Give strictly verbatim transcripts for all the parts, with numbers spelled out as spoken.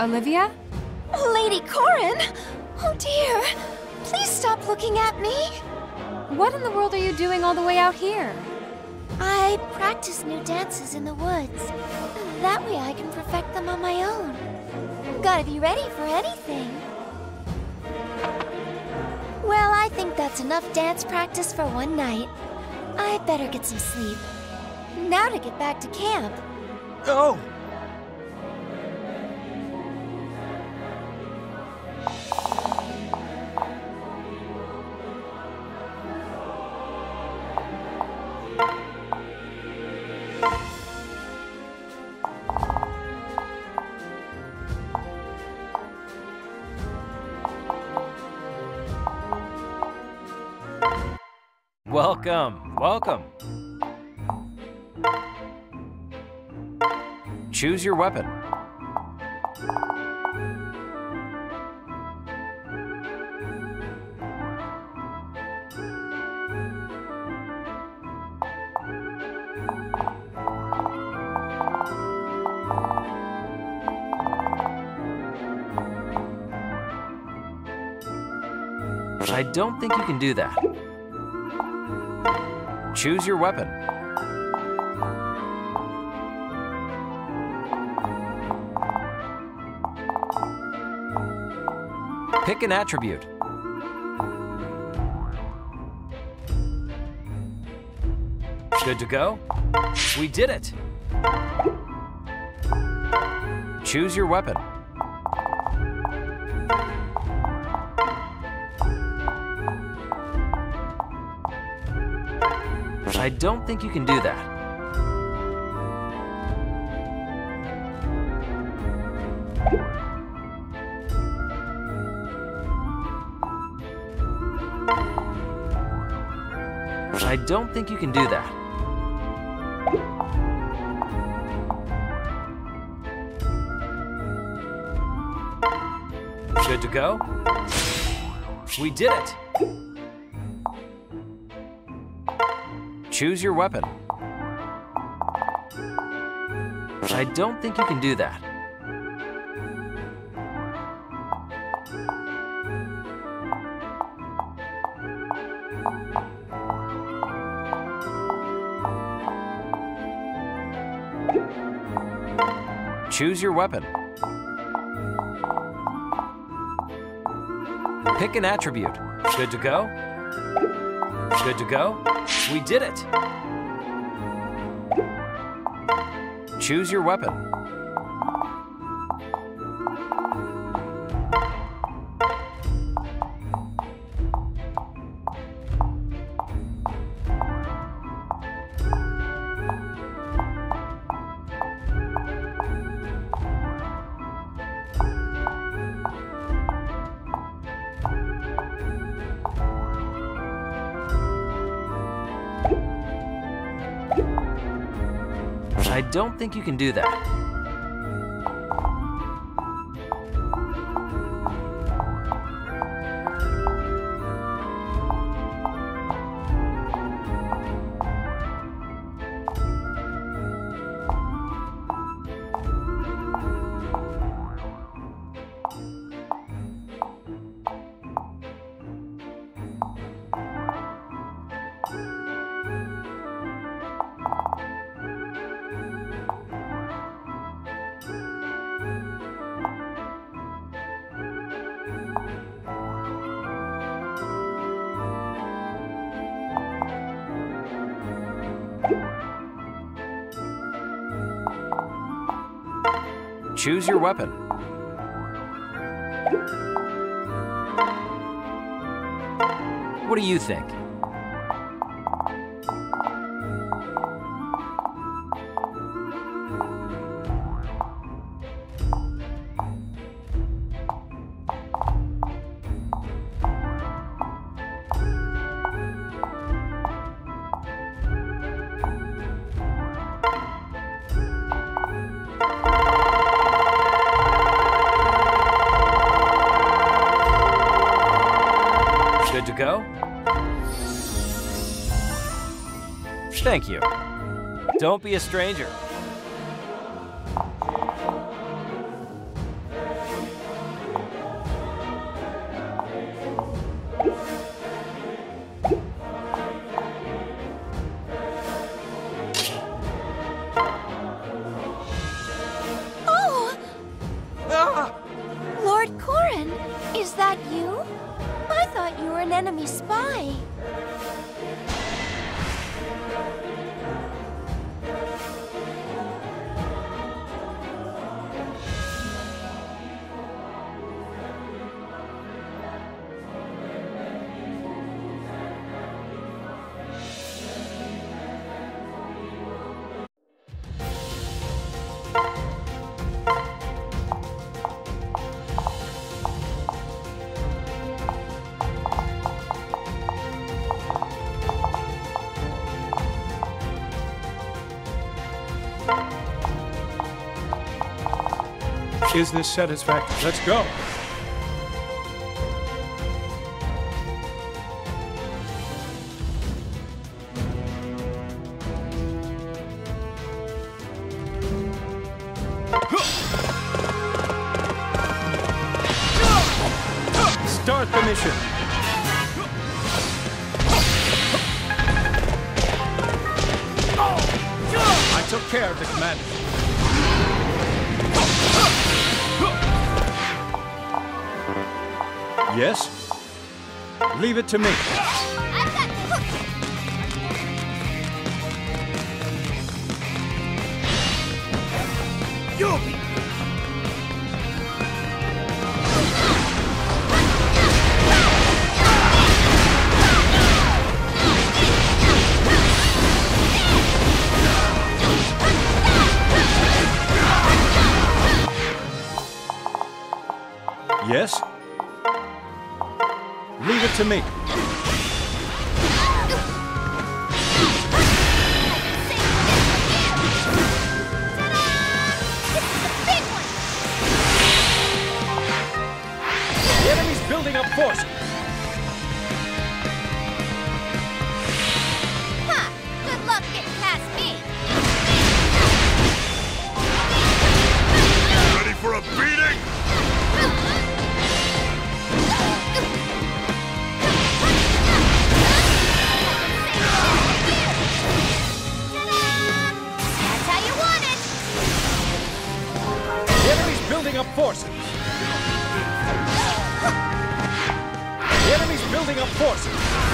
Olivia? Lady Corin! Oh dear! Please stop looking at me! What in the world are you doing all the way out here? I practice new dances in the woods. That way I can perfect them on my own. Gotta be ready for anything. Well, I think that's enough dance practice for one night. I better get some sleep. Now to get back to camp. Oh! Welcome, welcome. Choose your weapon. I don't think you can do that. Choose your weapon. Pick an attribute. Good to go? We did it! Choose your weapon. I don't think you can do that. I don't think you can do that. Good to go? We did it! Choose your weapon. I don't think you can do that. Choose your weapon. Pick an attribute. Good to go? Good to go? We did it! Choose your weapon. I don't think you can do that. Choose your weapon. What do you think? Good to go? Thank you. Don't be a stranger. an enemy spy. Is this satisfactory? Let's go! Start the mission! I took care of the commander. Yes? Leave it to me. I've got this. You'll be... Yes? Leave it to me. The enemy's building up forces. Huh. Good luck getting past me. Ready for a beating? That's how you want it. The enemy's building up forces. The enemy's building up forces.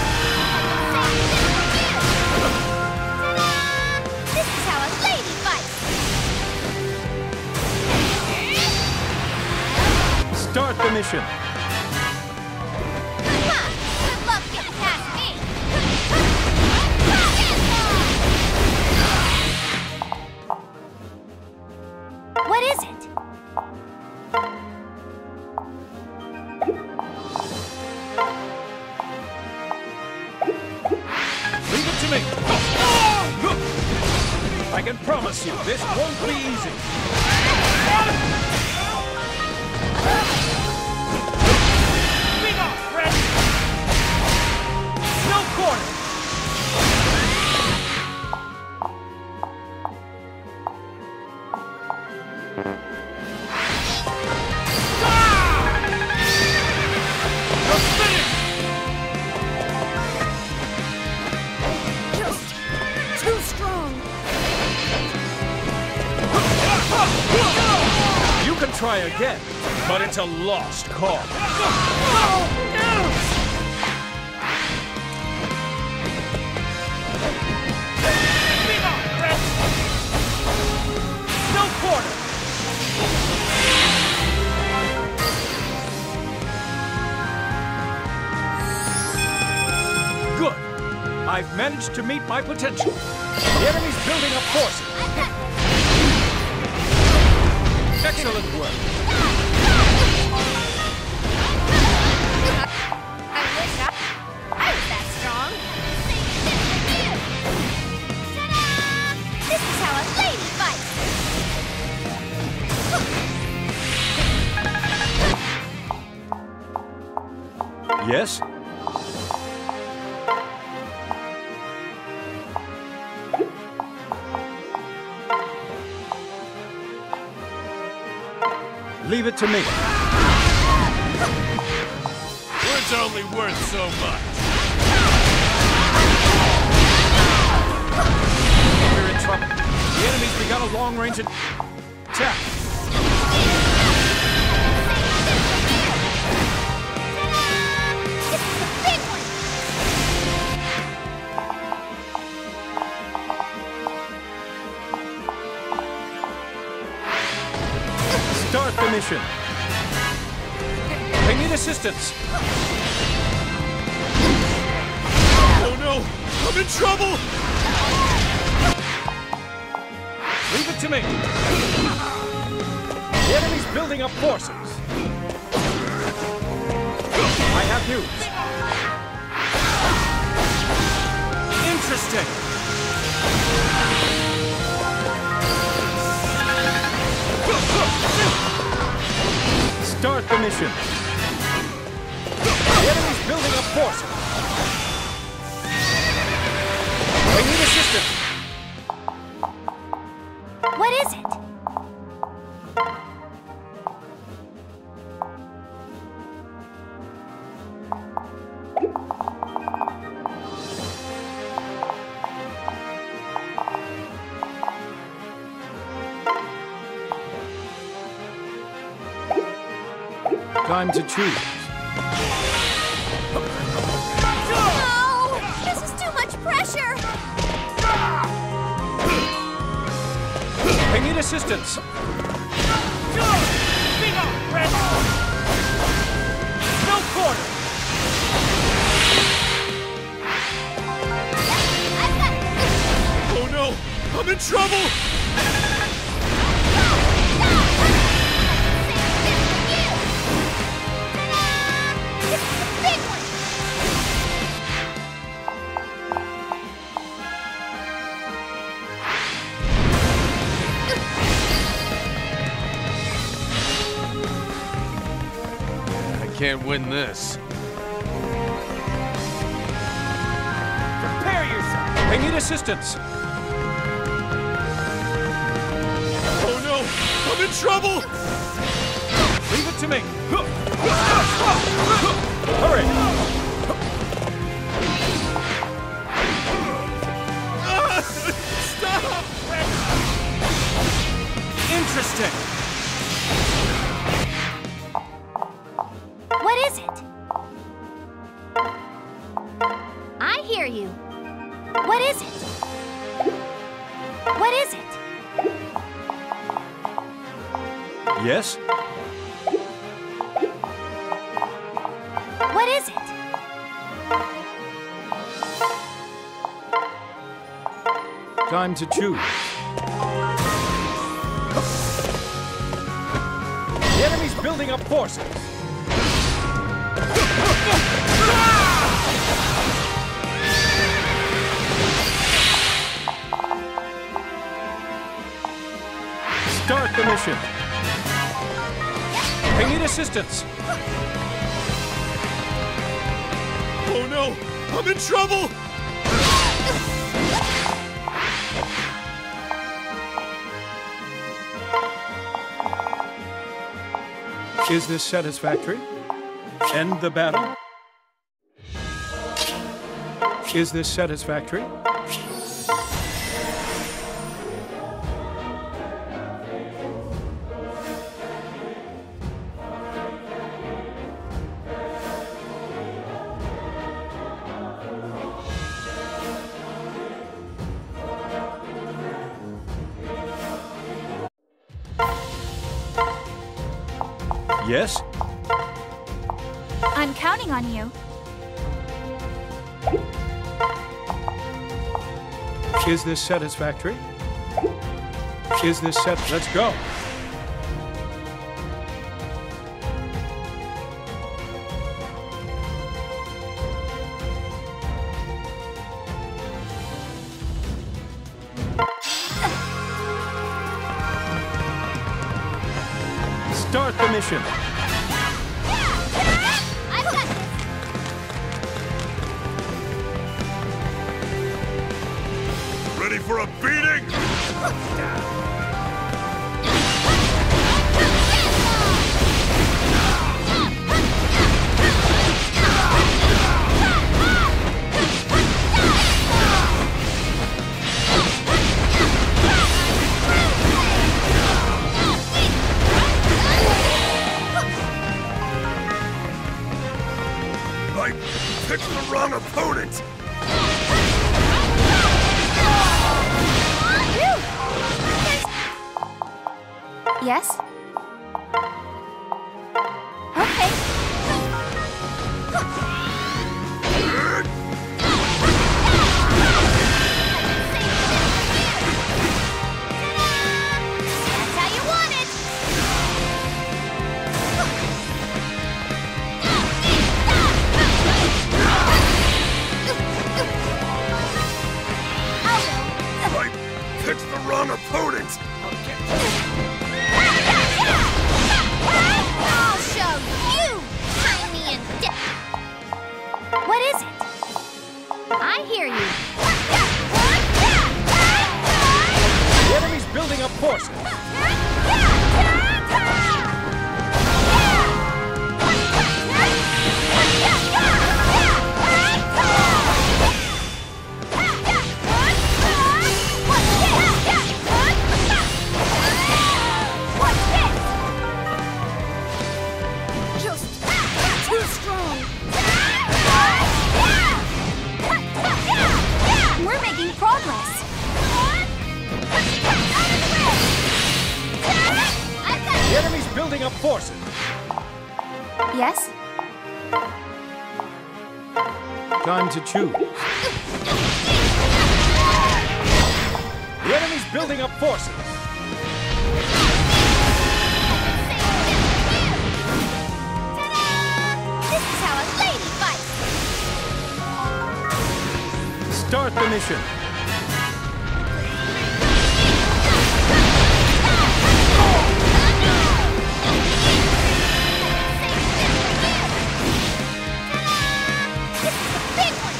This is how a lady fights. Start the mission. Huh. Good luck getting past me. What is it? Leave it to me. I can promise you, this won't be easy. Leave off, Fred! No corner! You're finished! Too strong. You can try again, but it's a lost cause. No quarter! Good. I've managed to meet my potential. The enemy's building up forces. Excellent work. I wish I, I was that strong. Ta-da! This is how a lady fights. Yes? Leave it to me. Words are only worth so much. We're in trouble. The enemy's begun a long-range attack. This is a big mission. I need assistance. Oh no! I'm in trouble! Leave it to me. The enemy's building up forces. I have news. Interesting. Start the mission. The enemy's building up forces. I need assistance. What is it? Time to choose. No! This is too much pressure! I need assistance. No quarter. Oh no! I'm in trouble! Can't win this. Prepare yourself. I need assistance. Oh no! I'm in trouble! Leave it to me. Hurry. Stop! Interesting. What is it? I hear you. What is it? What is it? Yes? What is it? Time to choose. The enemy's building up forces. Start the mission. I need assistance. Oh no! I'm in trouble! Is this satisfactory? End the battle? Is this satisfactory? Yes? I'm counting on you. Is this satisfactory? Is this set? Let's go. Start the mission. I've got this. Ready for a beating? I picked the wrong opponent! Yes? how you want it! I picked the wrong opponent! I'll show you, tiny and deaf. What is it? I hear you. The enemy's building up forces. Just too strong. We're making progress. The enemy's building up forces. Yes? Time to choose. The enemy's building up forces. This is how a lady fights. Start the mission. This is the big one.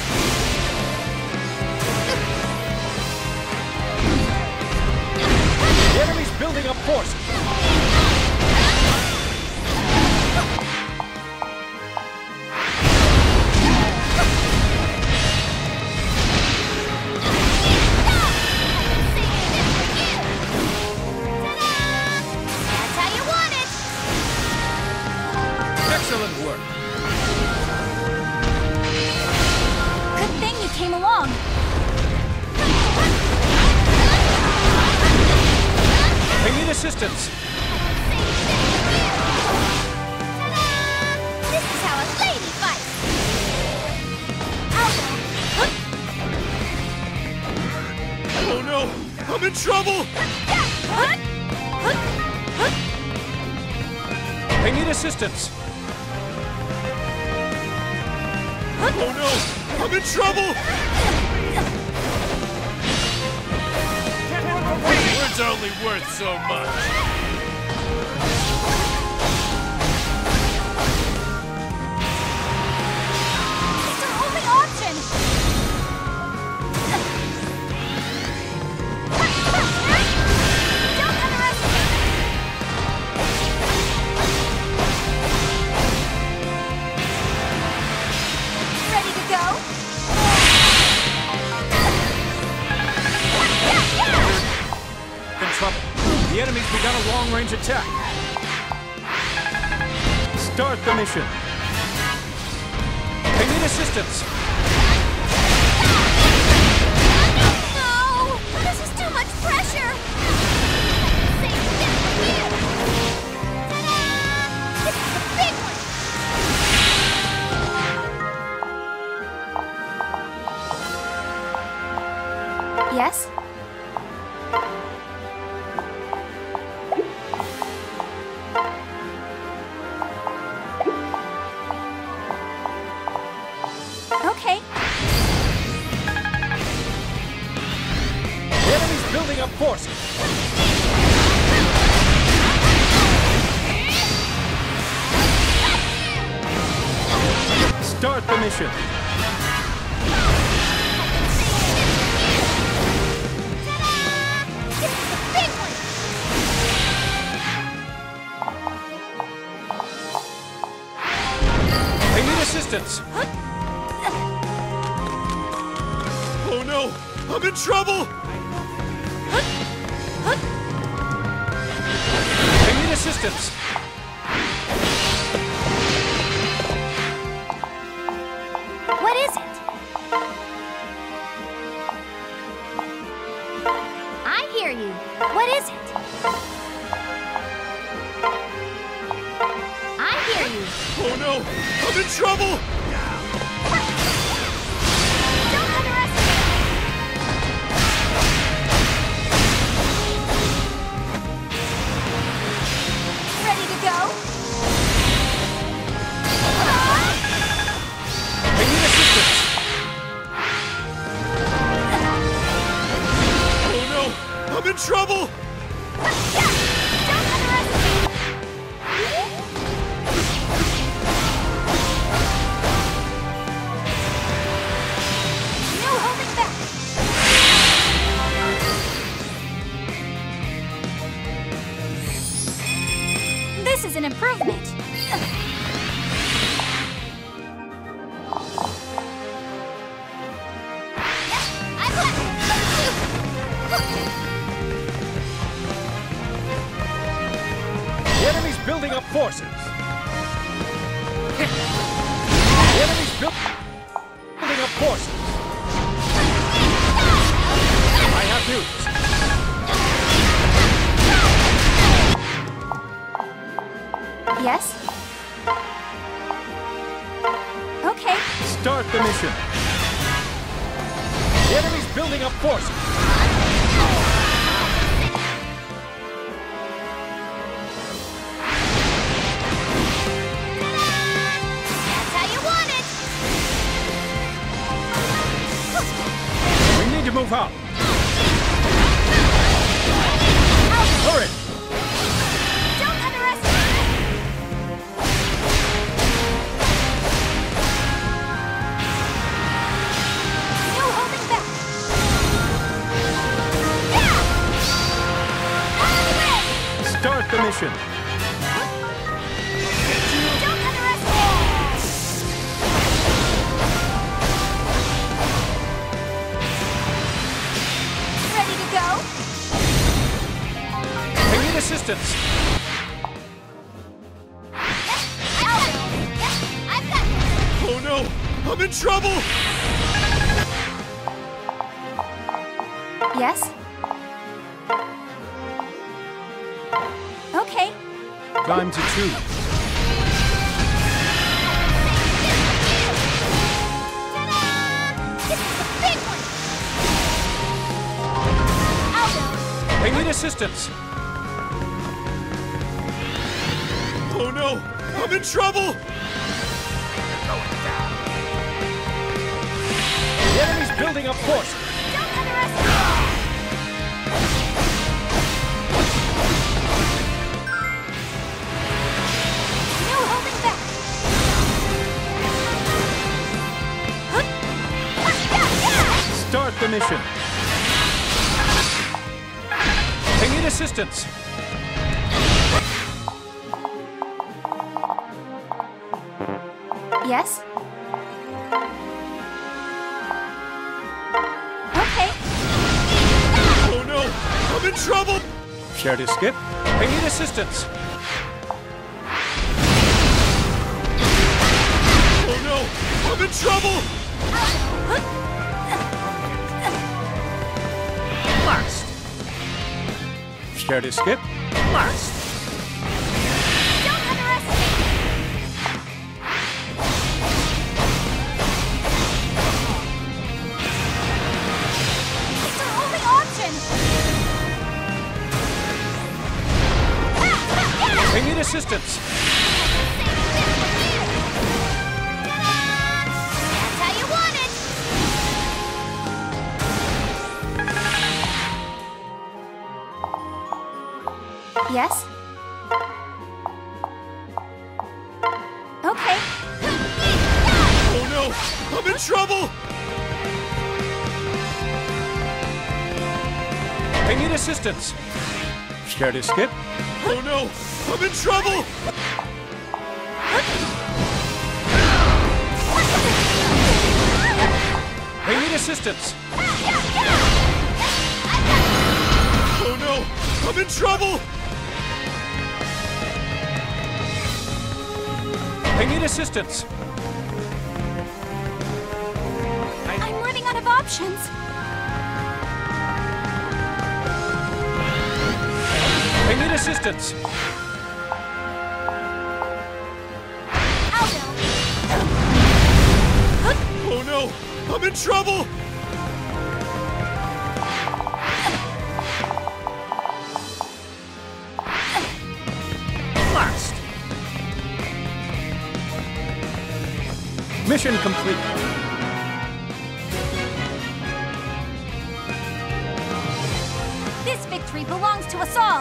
The enemy's building up forces. That's how you want it. Excellent work. Good thing you came along. I need assistance. This is how a lady fights. Oh no! I'm in trouble! I need assistance. Oh no! I'm in trouble! Words are only worth so much. It's our only option. Don't underestimate. Ready to go? In trouble. The enemy's begun a long-range attack. Start the mission. I need assistance. No! This is too much pressure! This is the big one! Yes? Okay. The enemy's building up forces. Start the mission. This is the big one! I need assistance. Oh no! I'm in trouble! I need assistance. What is it? I hear you. What is it? I hear you. Oh no! I'm in trouble! Don't underestimate! Ready to go? I need assistance! Oh no! I'm in trouble! Don't underestimate! No holding back! This is an improvement. I've left. The enemy's building up forces! The enemy's build building up forces! I have news! Yes? Okay. Start the mission! The enemy's building up forces! That's how you want it! We need to move out! Hurry! Don't underestimate! No holding back! Yeah! Out of the way! Start the mission! Don't underestimate! Ready to go? I need assistance! I've got it! Oh no! I'm in trouble! Yes? Okay. Time to choose. Ta-da! This is the big one! I'll go. I need assistance! Oh no! I'm in trouble! The enemy's building up forces! Don't underestimate! No holding back! Start the mission! I need assistance! Yes? Okay. Oh no! I'm in trouble! Care to skip? I need assistance! Oh no! I'm in trouble! Blast! Care to skip? Blast! Don't underestimate! It's our only option! I need assistance! That's how you want it! Yes? Okay. Oh no! I'm in trouble! I need assistance! Care to skip? Oh no! I'm in trouble! I need assistance! Oh no! I'm in trouble! I need assistance! I'm running out of options. I need assistance! in trouble! Blast! Mission complete. This victory belongs to us all.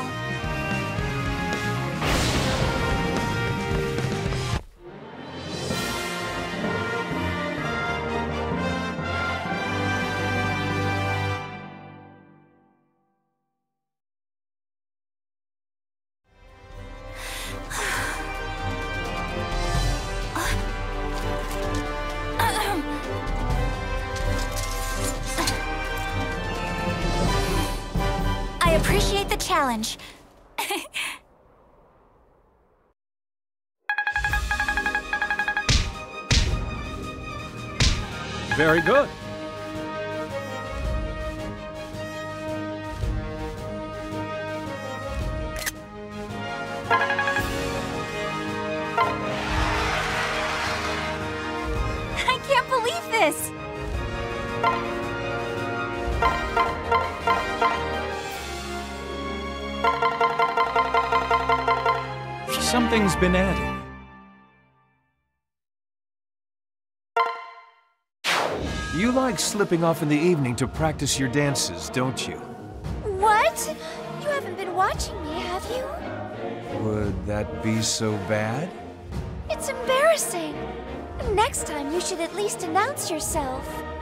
I appreciate the challenge. Very good. I can't believe this! Something's been added. You like slipping off in the evening to practice your dances, don't you? What? You haven't been watching me, have you? Would that be so bad? It's embarrassing. Next time, you should at least announce yourself.